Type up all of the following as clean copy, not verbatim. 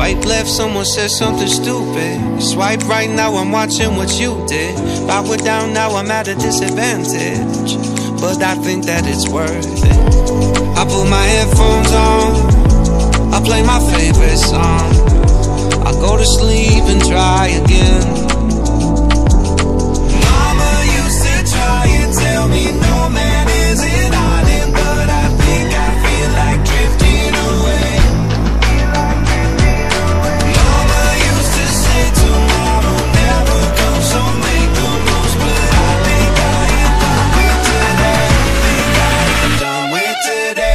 Swipe left, someone said something stupid. Swipe right, now I'm watching what you did. If I were down, now I'm at a disadvantage, but I think that it's worth it. I put my headphones on, I play my favorite song, I go to sleep and try again. Mama used to try and tell me no man is an island, but I think I feel like drifting away. Mama used to say tomorrow never comes, so make the most, but I think I am done with today. Think I am done with today.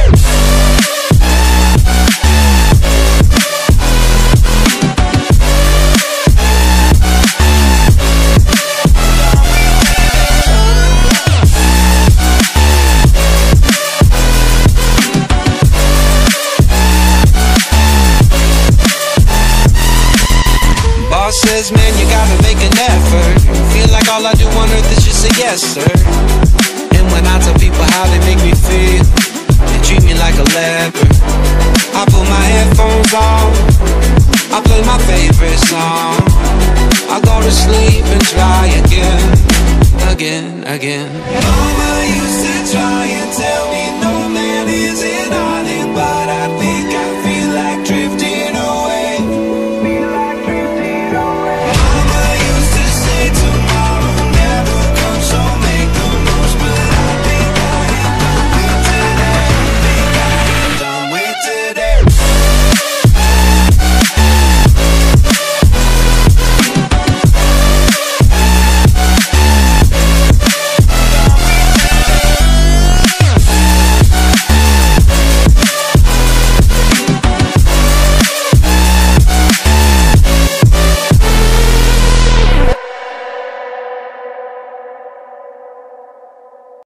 Boss says, man, you gotta make an effort. Feel like all I do on earth is just say yes, sir. And when I tell people how they make me feel, they treat me like a leper. I put my headphones on, I play my favorite song, I go to sleep and try again, again, again. Mama used to try and tell me no man is an